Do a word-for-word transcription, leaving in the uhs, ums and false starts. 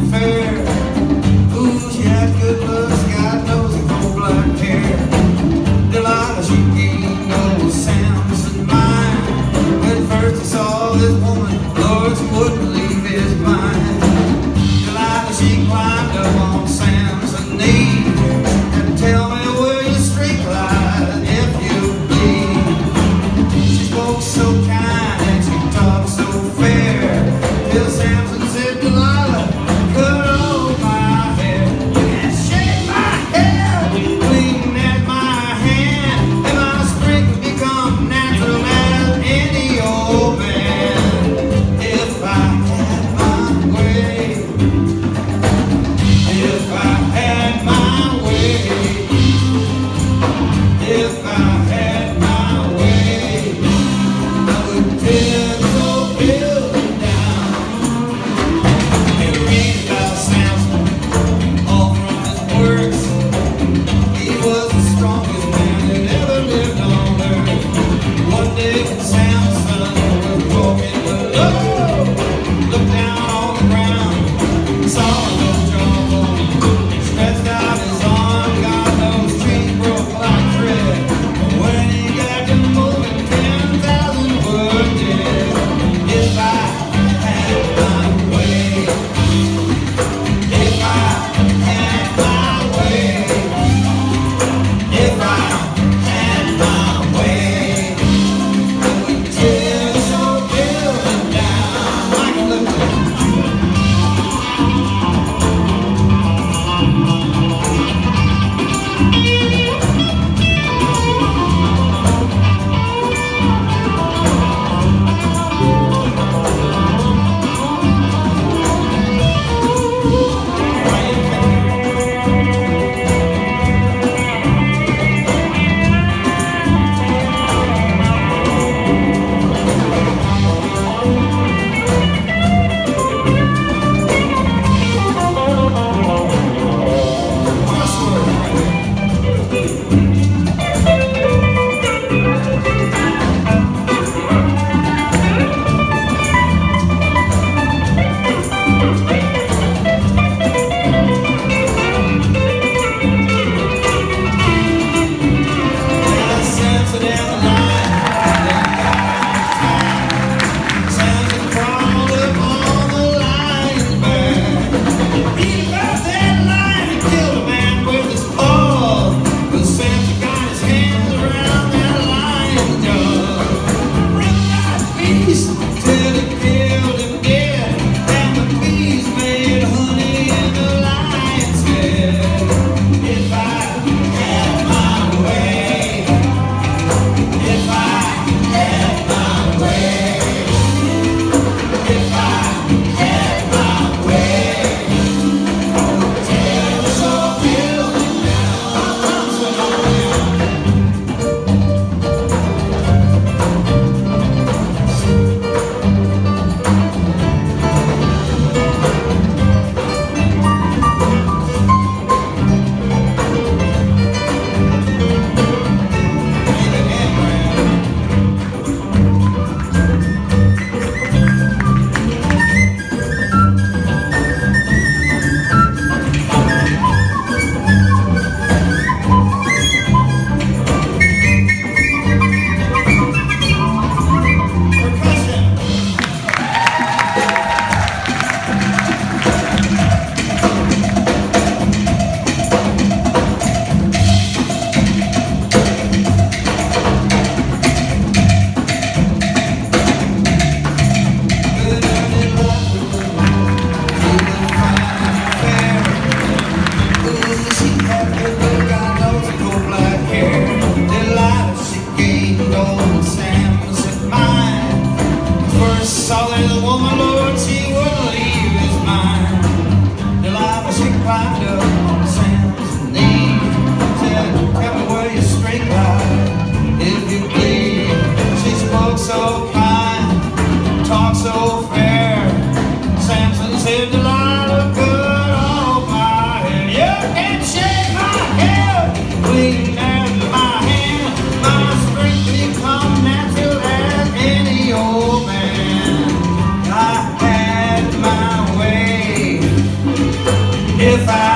fair. Ooh, she had good looks, God knows it cold black hair. Delilah, she gained no sense of mind. When first he saw this woman, Lord, she wouldn't leave his mind. Delilah, she climbed up on Samson's knee and tell me where your street lies, if you please. She spoke so kind and she talked so fair, till Samson said, Delilah, cut it off. if I